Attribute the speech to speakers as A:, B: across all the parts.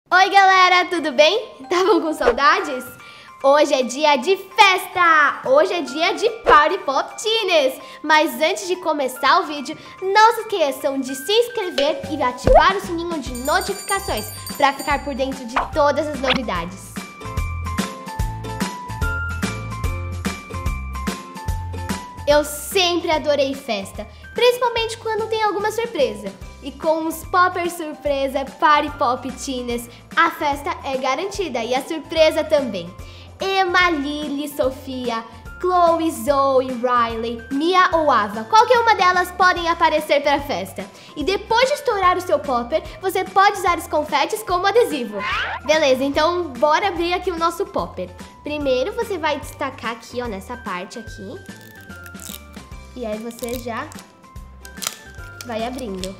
A: Oi galera, tudo bem? Estavam com saudades? Hoje é dia de festa! Hoje é dia de Party Pop Teens! Mas antes de começar o vídeo, não se esqueçam de se inscrever e ativar o sininho de notificações para ficar por dentro de todas as novidades. Eu sempre adorei festa, principalmente quando tem alguma surpresa. E com os poppers surpresa Party Pop Teens, a festa é garantida e a surpresa também. Emma, Lily, Sofia, Chloe, Zoe, Riley, Mia ou Ava, qualquer uma delas podem aparecer para a festa. E depois de estourar o seu popper, você pode usar os confetes como adesivo. Beleza, então bora abrir aqui o nosso popper. Primeiro você vai destacar aqui, ó, nessa parte aqui. E aí você já vai abrindo.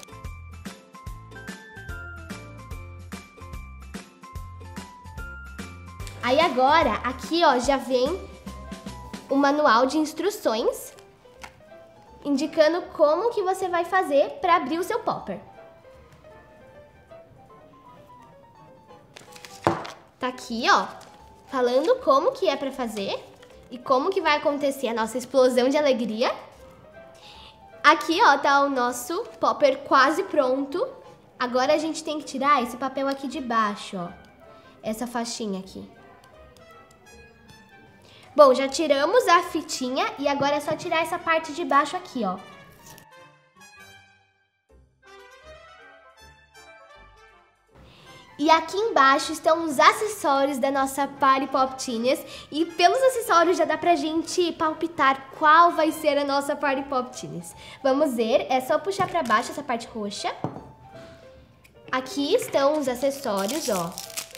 A: Aí agora, aqui ó, já vem o manual de instruções indicando como que você vai fazer para abrir o seu popper. Tá aqui ó, falando como que é para fazer e como que vai acontecer a nossa explosão de alegria. Aqui ó, tá o nosso popper quase pronto. Agora a gente tem que tirar esse papel aqui de baixo, ó, essa faixinha aqui. Bom, já tiramos a fitinha e agora é só tirar essa parte de baixo aqui, ó. E aqui embaixo estão os acessórios da nossa Party Pop Teens. E pelos acessórios já dá pra gente palpitar qual vai ser a nossa Party Pop Teens. Vamos ver, é só puxar pra baixo essa parte roxa. Aqui estão os acessórios, ó.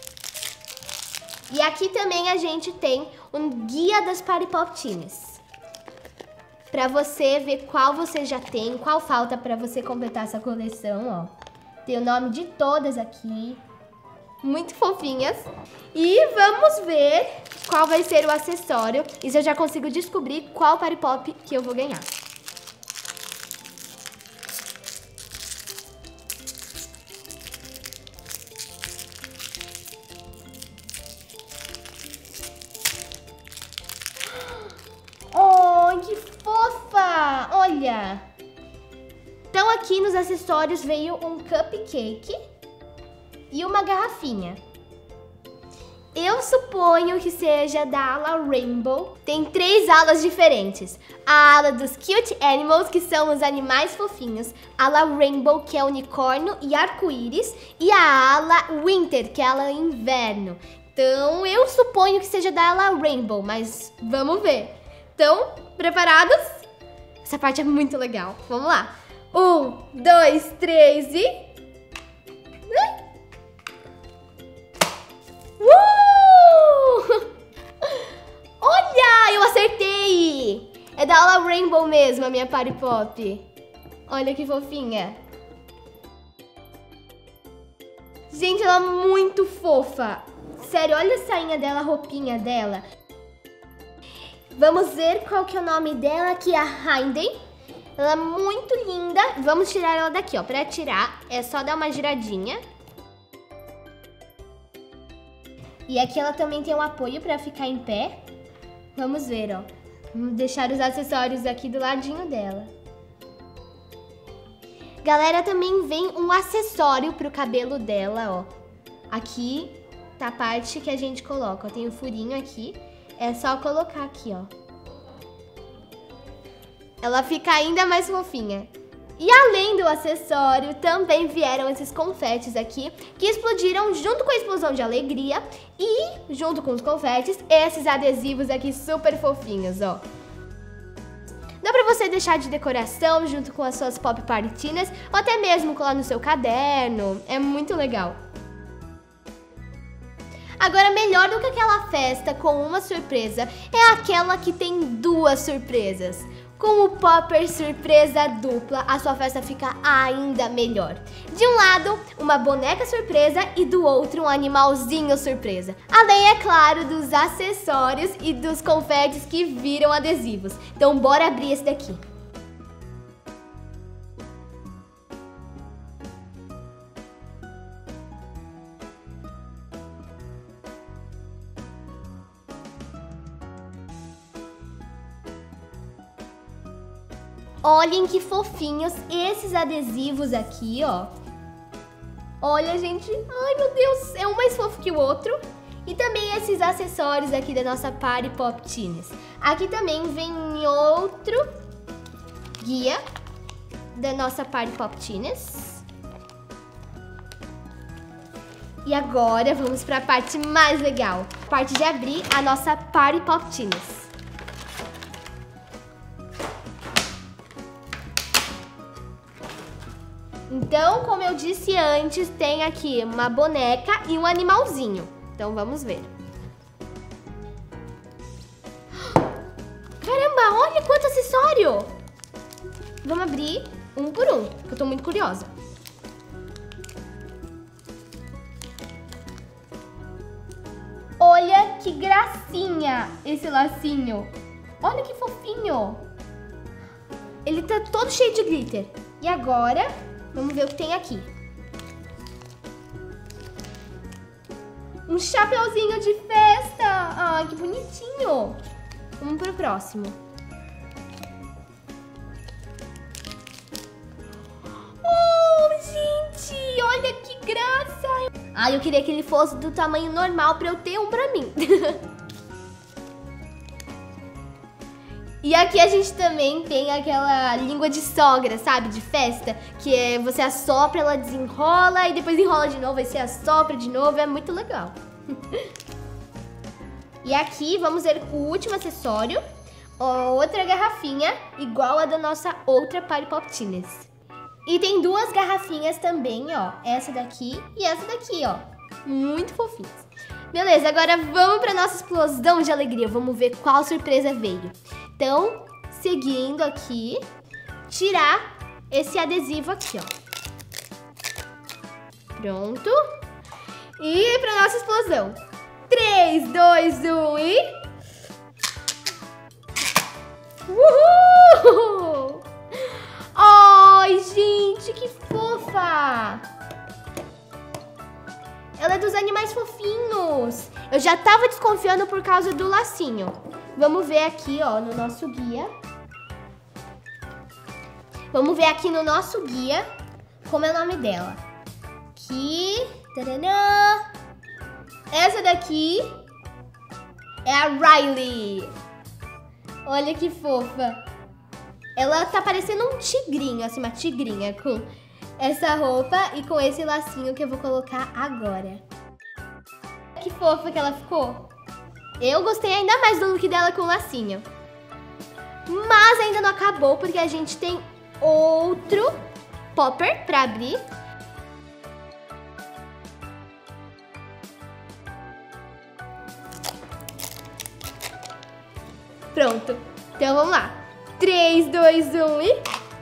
A: E aqui também a gente tem um guia das Party Pop Teens, pra você ver qual você já tem, qual falta pra você completar essa coleção, ó. Tem o nome de todas aqui, muito fofinhas. E vamos ver qual vai ser o acessório, e se eu já consigo descobrir qual Party Pop que eu vou ganhar. Que fofa! Olha! Então aqui nos acessórios veio um cupcake e uma garrafinha. Eu suponho que seja da ala Rainbow. Tem 3 alas diferentes. A ala dos Cute Animals, que são os animais fofinhos. A ala Rainbow, que é unicórnio e arco-íris. E a ala Winter, que é a ala inverno. Então eu suponho que seja da ala Rainbow, mas vamos ver. Então, preparados? Essa parte é muito legal. Vamos lá. 1, 2, 3 e... Olha, eu acertei! É da ala Rainbow mesmo, a minha Party Pop. Olha que fofinha. Gente, ela é muito fofa. Sério, olha a sainha dela, a roupinha dela. Vamos ver qual que é o nome dela, aqui é a Hayden. Ela é muito linda. Vamos tirar ela daqui, ó. Pra tirar, é só dar uma giradinha. E aqui ela também tem um apoio pra ficar em pé. Vamos ver, ó. Vamos deixar os acessórios aqui do ladinho dela. Galera, também vem um acessório pro cabelo dela, ó. Aqui tá a parte que a gente coloca, ó. Tem um furinho aqui. É só colocar aqui, ó. Ela fica ainda mais fofinha. E além do acessório, também vieram esses confetes aqui, que explodiram junto com a explosão de alegria. E, junto com os confetes, esses adesivos aqui super fofinhos, ó. Dá pra você deixar de decoração junto com as suas Pop Party Teens, ou até mesmo colar no seu caderno. É muito legal. Agora, melhor do que aquela festa com uma surpresa é aquela que tem 2 surpresas. Com o popper surpresa dupla, a sua festa fica ainda melhor. De um lado, uma boneca surpresa e do outro, um animalzinho surpresa. Além, é claro, dos acessórios e dos confetes que viram adesivos. Então, bora abrir esse daqui. Olhem que fofinhos esses adesivos aqui, ó. Olha, gente. Ai, meu Deus. É um mais fofo que o outro. E também esses acessórios aqui da nossa Party Pop Teenies. Aqui também vem outro guia da nossa Party Pop Teenies. E agora vamos para a parte mais legal. A parte de abrir a nossa Party Pop Teenies. Então, como eu disse antes, tem aqui uma boneca e um animalzinho. Então, vamos ver. Caramba, olha quanto acessório! Vamos abrir um por um, que eu tô muito curiosa. Olha que gracinha esse lacinho. Olha que fofinho. Ele tá todo cheio de glitter. E agora... vamos ver o que tem aqui. Um chapeuzinho de festa. Ai, que bonitinho. Vamos pro próximo. Oh, gente, olha que graça. Ai, eu queria que ele fosse do tamanho normal pra eu ter um pra mim. E aqui a gente também tem aquela língua de sogra, sabe? De festa. Que é você assopra, ela desenrola e depois enrola de novo. Aí você assopra de novo. É muito legal. E aqui vamos ver o último acessório. Outra garrafinha igual a da nossa outra Party Pop Teenies. E tem duas garrafinhas também, ó. Essa daqui e essa daqui, ó. Muito fofinhas. Beleza, agora vamos pra nossa explosão de alegria. Vamos ver qual surpresa veio. Então, seguindo aqui, tirar esse adesivo aqui, ó. Pronto. E para nossa explosão. 3, 2, 1 e... Uhul! Ai, gente, que fofa! Ela é dos animais fofinhos. Eu já tava desconfiando por causa do lacinho. Vamos ver aqui, ó, no nosso guia. Vamos ver aqui no nosso guia como é o nome dela. Aqui. Taranã. Essa daqui é a Riley. Olha que fofa. Ela tá parecendo um tigrinho, assim, uma tigrinha com essa roupa e com esse lacinho que eu vou colocar agora. Que fofa que ela ficou. Eu gostei ainda mais do look dela com o lacinho. Mas ainda não acabou, porque a gente tem outro popper pra abrir. Pronto. Então vamos lá. 3, 2, 1 e...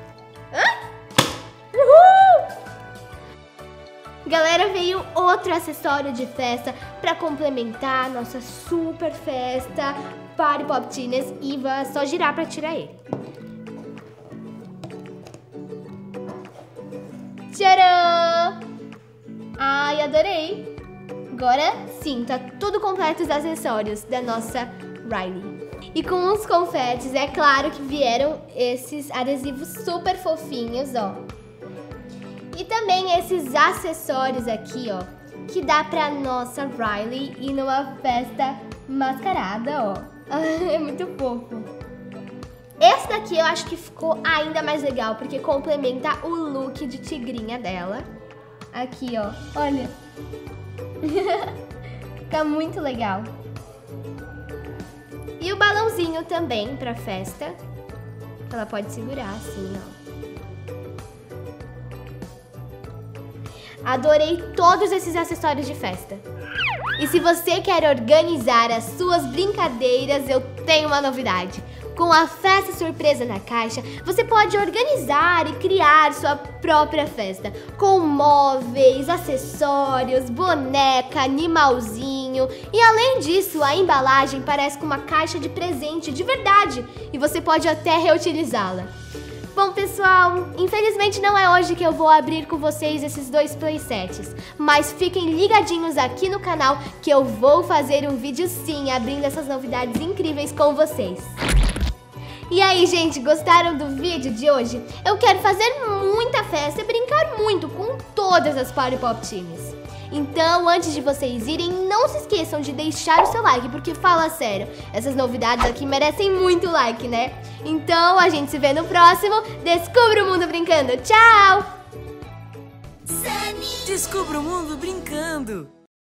A: Uhul! Galera, veio outro acessório de festa pra complementar a nossa super festa Party Pop Teenies e vai só girar pra tirar ele. Tcharam! Ai, adorei! Agora sim, tá tudo completo os acessórios da nossa Riley. E com os confetes, é claro que vieram esses adesivos super fofinhos, ó. E também esses acessórios aqui, ó, que dá pra nossa Riley ir numa festa mascarada, ó. É muito fofo. Esse daqui eu acho que ficou ainda mais legal, porque complementa o look de tigrinha dela. Aqui, ó, olha. Tá muito legal. E o balãozinho também pra festa. Ela pode segurar assim, ó. Adorei todos esses acessórios de festa. E se você quer organizar as suas brincadeiras, eu tenho uma novidade. Com a festa surpresa na caixa, você pode organizar e criar sua própria festa. Com móveis, acessórios, boneca, animalzinho. E além disso, a embalagem parece com uma caixa de presente de verdade. E você pode até reutilizá-la. Bom, pessoal, infelizmente não é hoje que eu vou abrir com vocês esses dois playsets, mas fiquem ligadinhos aqui no canal que eu vou fazer um vídeo sim, abrindo essas novidades incríveis com vocês. E aí, gente, gostaram do vídeo de hoje? Eu quero fazer muita festa e brincar muito com todas as Party Pop Teens. Então, antes de vocês irem, não se esqueçam de deixar o seu like, porque fala sério, essas novidades aqui merecem muito like, né? Então, a gente se vê no próximo Descubra o Mundo Brincando. Tchau!
B: Descubra o mundo brincando!